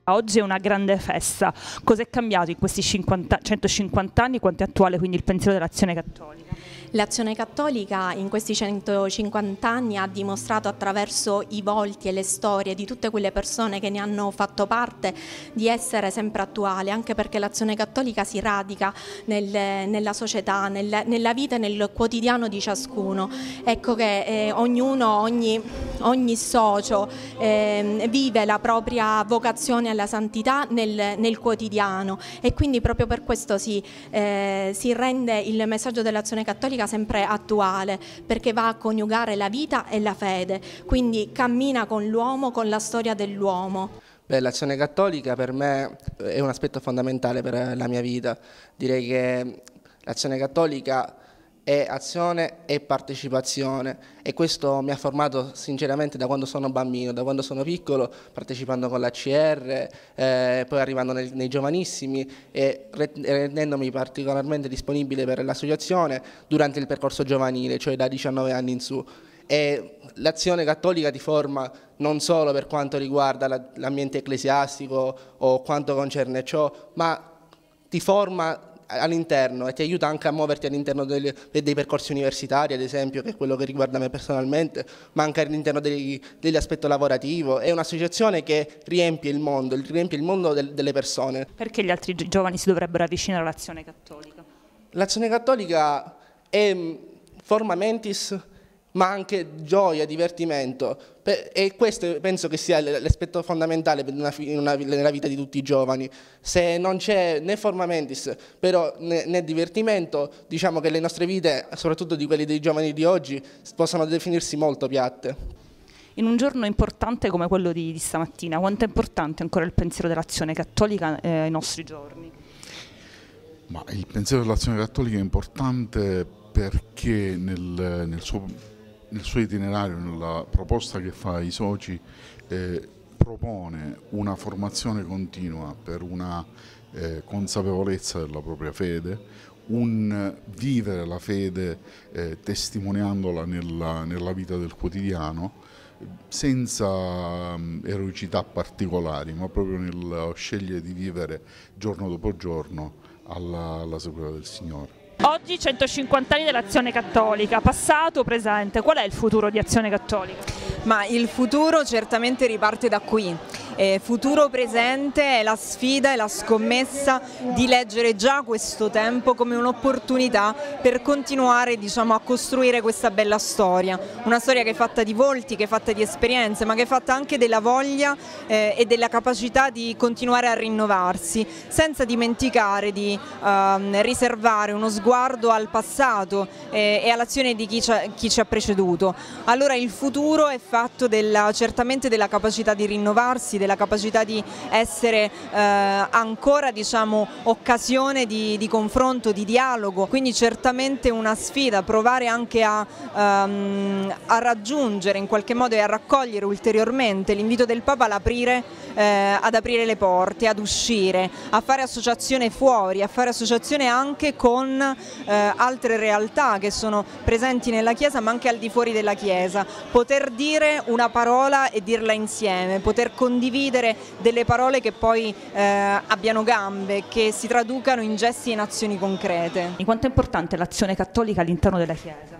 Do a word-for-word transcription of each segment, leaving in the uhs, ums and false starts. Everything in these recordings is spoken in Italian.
Oggi è una grande festa. Cos'è cambiato in questi cinquanta, centocinquanta anni? Quanto è attuale quindi il pensiero dell'Azione Cattolica? L'Azione Cattolica in questi centocinquanta anni ha dimostrato attraverso i volti e le storie di tutte quelle persone che ne hanno fatto parte di essere sempre attuale, anche perché l'Azione Cattolica si radica nel, nella società, nel, nella vita e nel quotidiano di ciascuno. Ecco che eh, ognuno, ogni, ogni socio eh, vive la propria vocazione alla santità nel, nel quotidiano, e quindi proprio per questo si, eh, si rende il messaggio dell'Azione Cattolica sempre attuale, perché va a coniugare la vita e la fede, quindi cammina con l'uomo, con la storia dell'uomo. Beh, l'Azione Cattolica per me è un aspetto fondamentale per la mia vita. Direi che l'Azione Cattolica è azione e partecipazione, e questo mi ha formato sinceramente da quando sono bambino, da quando sono piccolo, partecipando con l'A C R, eh, poi arrivando nei, nei giovanissimi e rendendomi particolarmente disponibile per l'associazione durante il percorso giovanile, cioè da diciannove anni in su. E l'Azione Cattolica ti forma non solo per quanto riguarda l'ambiente ecclesiastico o quanto concerne ciò, ma ti forma all'interno e ti aiuta anche a muoverti all'interno dei, dei percorsi universitari, ad esempio, che è quello che riguarda me personalmente, ma anche all'interno degli, degli aspetti lavorativo. È un'associazione che riempie il mondo, riempie il mondo del, delle persone. Perché gli altri giovani si dovrebbero avvicinare all'Azione Cattolica? L'Azione Cattolica è forma mentis, ma anche gioia, divertimento, e questo penso che sia l'aspetto fondamentale nella vita di tutti i giovani. Se non c'è né forma mentis però né, né divertimento, diciamo che le nostre vite, soprattutto di quelli dei giovani di oggi, possono definirsi molto piatte. In un giorno importante come quello di, di stamattina, quanto è importante ancora il pensiero dell'Azione Cattolica eh, ai nostri giorni? Ma il pensiero dell'Azione Cattolica è importante perché nel, nel suo nel suo itinerario, nella proposta che fa ai soci, eh, propone una formazione continua per una eh, consapevolezza della propria fede, un vivere la fede eh, testimoniandola nella, nella vita del quotidiano, senza um, eroicità particolari, ma proprio nel scegliere di vivere giorno dopo giorno alla, alla seguita del Signore. Oggi centocinquanta anni dell'Azione Cattolica, passato, presente, qual è il futuro di Azione Cattolica? Ma il futuro certamente riparte da qui. Eh, futuro presente è la sfida e la scommessa di leggere già questo tempo come un'opportunità per continuare, diciamo, a costruire questa bella storia, una storia che è fatta di volti, che è fatta di esperienze, ma che è fatta anche della voglia eh, e della capacità di continuare a rinnovarsi, senza dimenticare di eh, riservare uno sguardo al passato eh, e all'azione di chi ci, ha, chi ci ha preceduto. Allora il futuro è fatto della, certamente della capacità di rinnovarsi, della capacità di essere eh, ancora, diciamo, occasione di, di confronto, di dialogo, quindi certamente una sfida, provare anche a, um, a raggiungere in qualche modo e a raccogliere ulteriormente l'invito del Papa ad aprire, eh, ad aprire le porte, ad uscire, a fare associazione fuori, a fare associazione anche con eh, altre realtà che sono presenti nella Chiesa ma anche al di fuori della Chiesa, poter dire una parola e dirla insieme, poter condividere delle parole che poi eh, abbiano gambe, che si traducano in gesti e in azioni concrete. Quanto è importante l'Azione Cattolica all'interno della Chiesa?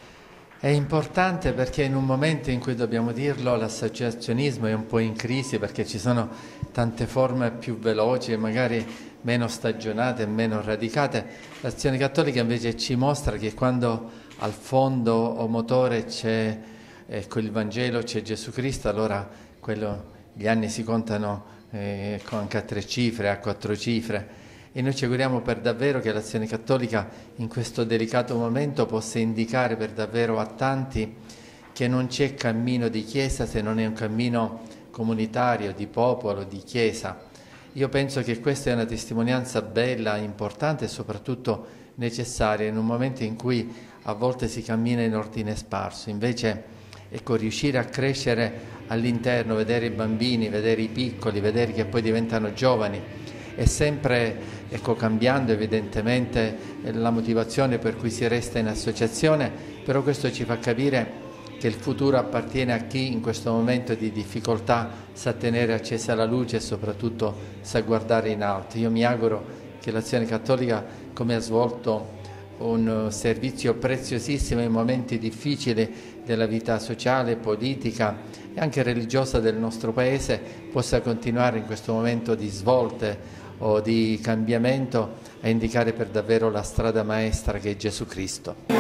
È importante perché in un momento in cui, dobbiamo dirlo, l'associazionismo è un po' in crisi, perché ci sono tante forme più veloci e magari meno stagionate e meno radicate. L'Azione Cattolica invece ci mostra che quando al fondo o motore c'è ecco, il Vangelo, c'è Gesù Cristo, allora quello, gli anni si contano eh, anche a tre cifre, a quattro cifre, e noi ci auguriamo per davvero che l'Azione Cattolica in questo delicato momento possa indicare per davvero a tanti che non c'è cammino di Chiesa se non è un cammino comunitario, di popolo, di Chiesa. Io penso che questa è una testimonianza bella, importante e soprattutto necessaria in un momento in cui a volte si cammina in ordine sparso. Invece, ecco, riuscire a crescere all'interno, vedere i bambini, vedere i piccoli, vedere che poi diventano giovani, è sempre ecco, cambiando evidentemente la motivazione per cui si resta in associazione, però questo ci fa capire che il futuro appartiene a chi in questo momento di difficoltà sa tenere accesa la luce e soprattutto sa guardare in alto. Io mi auguro che l'Azione Cattolica, come ha svolto un servizio preziosissimo in momenti difficili della vita sociale, politica e anche religiosa del nostro Paese, possa continuare in questo momento di svolte o di cambiamento a indicare per davvero la strada maestra che è Gesù Cristo.